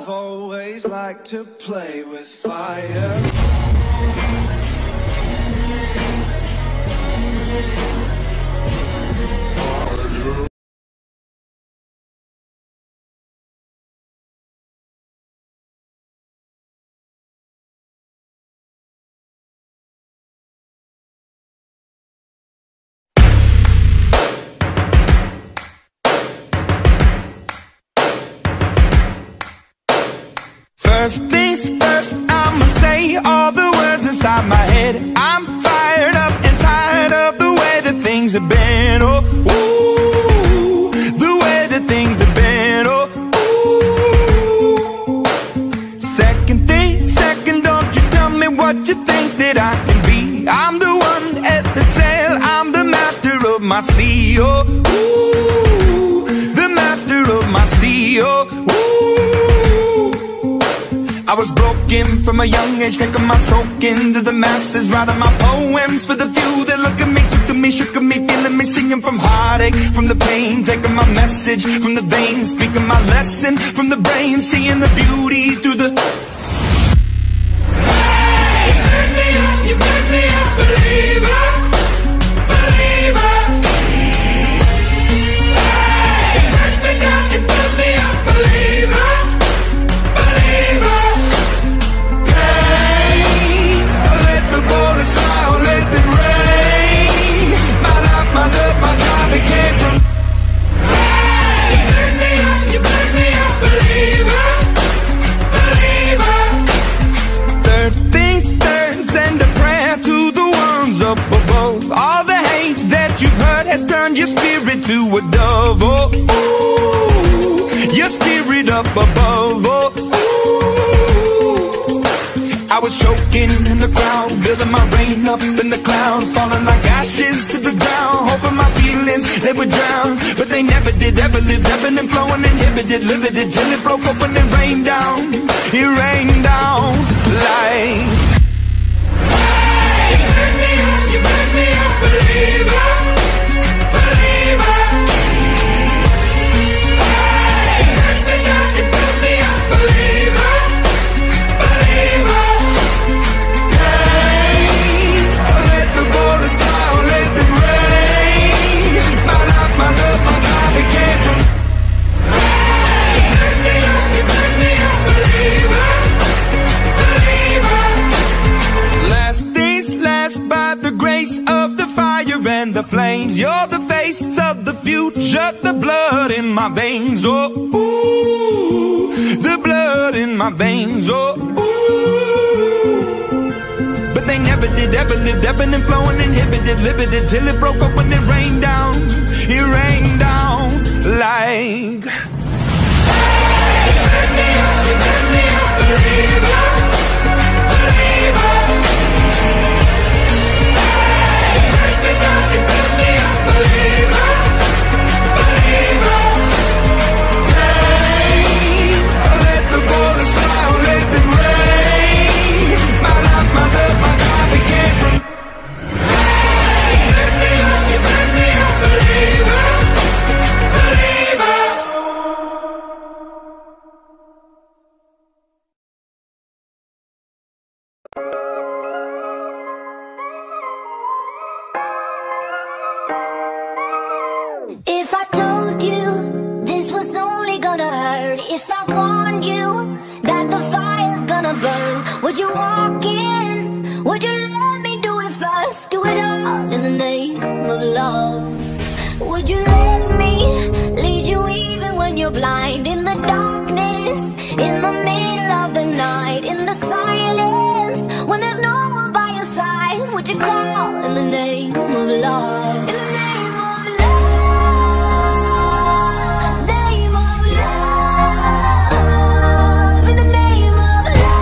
I've always liked to play with fire. First things first, I'ma say all the words inside my head. I'm fired up and tired of the way that things have been. Oh, ooh, the way that things have been. Oh, ooh. Second thing, second, don't you tell me what you think that I can be. I'm the one at the sail, I'm the master of my sea. Oh, ooh, the master of my sea. Oh, ooh. I was broken from a young age, taking my soak into the masses, writing my poems for the few that look at me, took to me, shook at me, feeling me, singing from heartache, from the pain, taking my message from the veins, speaking my lesson from the brain, seeing the beauty through the... Hey, you burn me up, you burn me up, believer, believer. Hey, you burn me down, you burn me up, believer, believer. Bullets fly, let them rain. My life, my love, my drive, it came from. Hey, you burn me up, believer, believer. Third things third, send a prayer to the ones up above. All the hate that you've heard has turned your spirit to a dove. Oh, ooh, your spirit up above. Oh, I was choking in the crowd, building my rain up in the cloud, falling like ashes to the ground, hoping my feelings, they would drown, but they never did, ever lived, ebbing and flowing, inhibited, limited, till it broke open and rained down, it rained down like... Hey, you burn me up, believer, believer. Hey, you burn me down, you burn me up, believer, believer. Let them rain. My life, my love, my life, it came from. Hey, you burn me up, believer, believer. Last things last, by the grace of the fire and the flames. You're the face of the future, the blood in my veins. Oh, ooh, the blood in my veins. Oh, ooh. They never did, ever lived, ebbing and flowing, inhibited, limited, till it broke up when it rained down like... Hey, you burn me up, believer, believer. Hey, you burn me down, you burn me up, believer, believer. Hey, let the bullets fly, let them rain. My life, my love, my God, it came from. Hey, you burn me up, believer, believer. If I told you this was only gonna hurt, if I warned you that the fire's gonna burn, would you walk in? Would you let me do it first? Do it all in the name of love. Would you let me lead you even when you're blind? In the darkness, in the middle of the night, in the silence, when there's no one by your side, would you call in the name of love? In the name of love, name of love, in the name of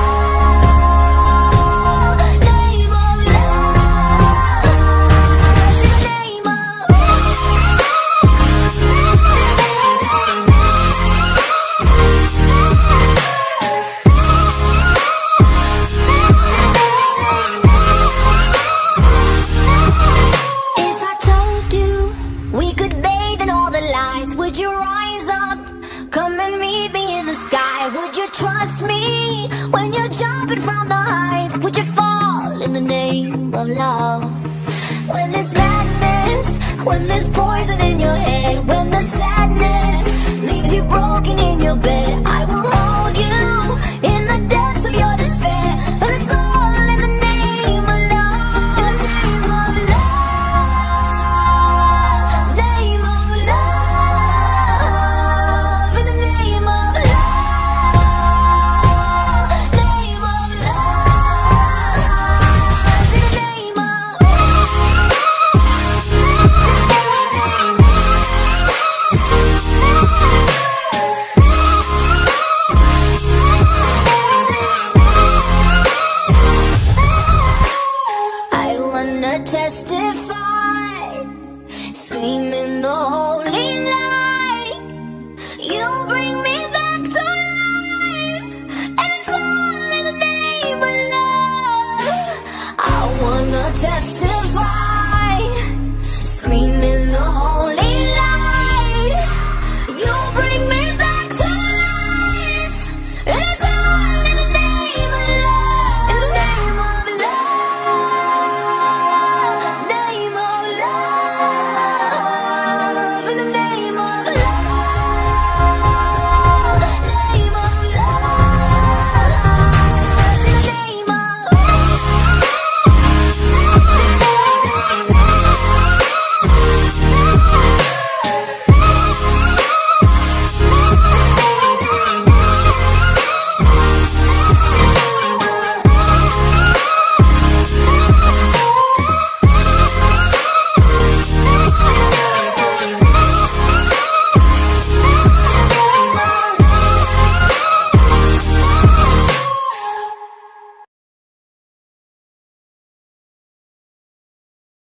love, name of love, in the name of Would you trust me when you're jumping from the heights? Would you fall in the name of love? When there's madness, when there's poison in your head, when the